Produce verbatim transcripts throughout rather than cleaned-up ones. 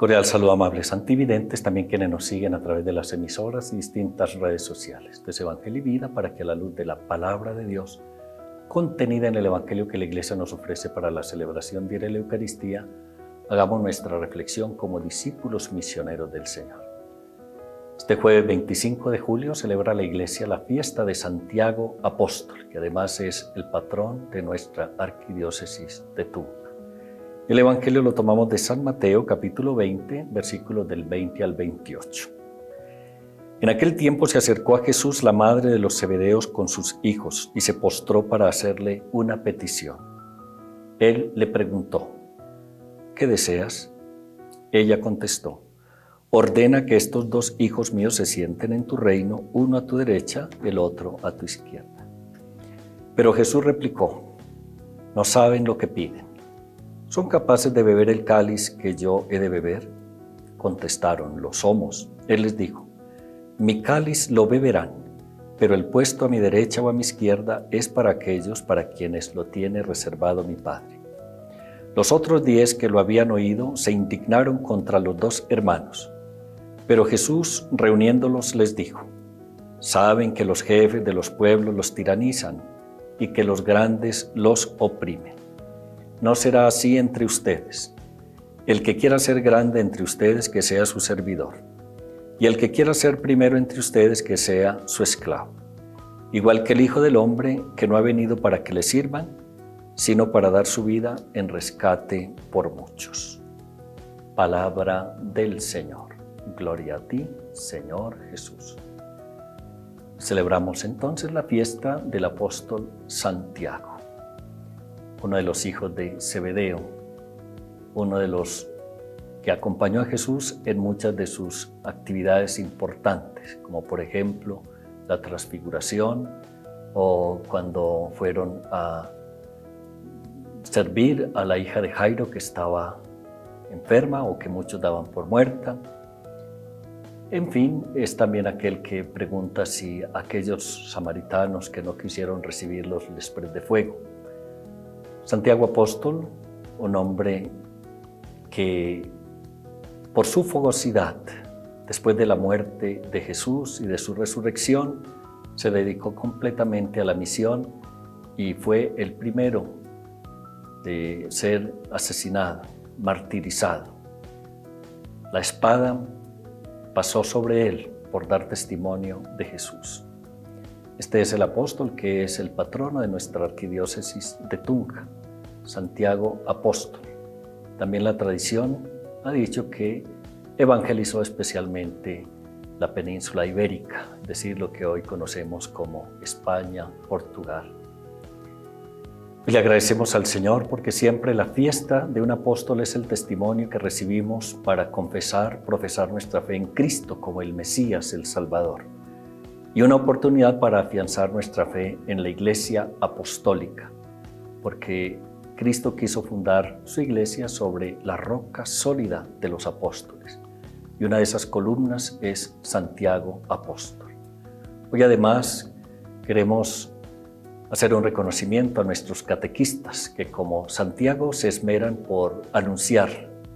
Cordial saludo, amables santividentes, también quienes nos siguen a través de las emisoras y distintas redes sociales. Esto es Evangelio y Vida, para que a la luz de la palabra de Dios, contenida en el Evangelio que la Iglesia nos ofrece para la celebración diaria de la Eucaristía, hagamos nuestra reflexión como discípulos misioneros del Señor. Este jueves veinticinco de julio celebra la Iglesia la fiesta de Santiago Apóstol, que además es el patrón de nuestra arquidiócesis de Tunja. El Evangelio lo tomamos de San Mateo, capítulo veinte, versículos del veinte al veintiocho. En aquel tiempo se acercó a Jesús la madre de los Zebedeos con sus hijos y se postró para hacerle una petición. Él le preguntó: ¿qué deseas? Ella contestó: ordena que estos dos hijos míos se sienten en tu reino, uno a tu derecha, el otro a tu izquierda. Pero Jesús replicó: no saben lo que piden. ¿Son capaces de beber el cáliz que yo he de beber? Contestaron: lo somos. Él les dijo: mi cáliz lo beberán, pero el puesto a mi derecha o a mi izquierda es para aquellos para quienes lo tiene reservado mi Padre. Los otros diez que lo habían oído se indignaron contra los dos hermanos. Pero Jesús, reuniéndolos, les dijo: saben que los jefes de los pueblos los tiranizan y que los grandes los oprimen. No será así entre ustedes. El que quiera ser grande entre ustedes, que sea su servidor. Y el que quiera ser primero entre ustedes, que sea su esclavo. Igual que el Hijo del Hombre, que no ha venido para que le sirvan, sino para dar su vida en rescate por muchos. Palabra del Señor. Gloria a ti, Señor Jesús. Celebramos entonces la fiesta del apóstol Santiago, uno de los hijos de Zebedeo, uno de los que acompañó a Jesús en muchas de sus actividades importantes, como por ejemplo la transfiguración o cuando fueron a servir a la hija de Jairo que estaba enferma o que muchos daban por muerta. En fin, es también aquel que pregunta si aquellos samaritanos que no quisieron recibirlos les prende fuego. Santiago Apóstol, un hombre que por su fogosidad, después de la muerte de Jesús y de su resurrección, se dedicó completamente a la misión y fue el primero de ser asesinado, martirizado. La espada pasó sobre él por dar testimonio de Jesús. Este es el apóstol que es el patrono de nuestra arquidiócesis de Tunja, Santiago Apóstol. También la tradición ha dicho que evangelizó especialmente la península ibérica, es decir, lo que hoy conocemos como España, Portugal. Y le agradecemos al Señor porque siempre la fiesta de un apóstol es el testimonio que recibimos para confesar, profesar nuestra fe en Cristo como el Mesías, el Salvador, y una oportunidad para afianzar nuestra fe en la Iglesia apostólica, porque Cristo quiso fundar su Iglesia sobre la roca sólida de los apóstoles, y una de esas columnas es Santiago Apóstol. Hoy además queremos hacer un reconocimiento a nuestros catequistas que, como Santiago, se esmeran por anunciar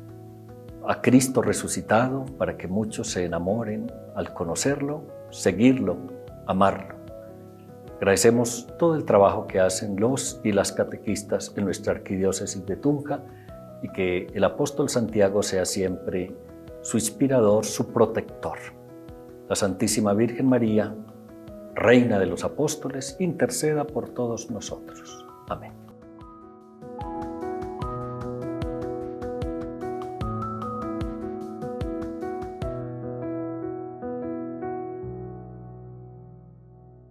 a Cristo resucitado para que muchos se enamoren al conocerlo, seguirlo, amarlo. Agradecemos todo el trabajo que hacen los y las catequistas en nuestra arquidiócesis de Tunja y que el apóstol Santiago sea siempre su inspirador, su protector. La Santísima Virgen María, Reina de los Apóstoles, interceda por todos nosotros. Amén.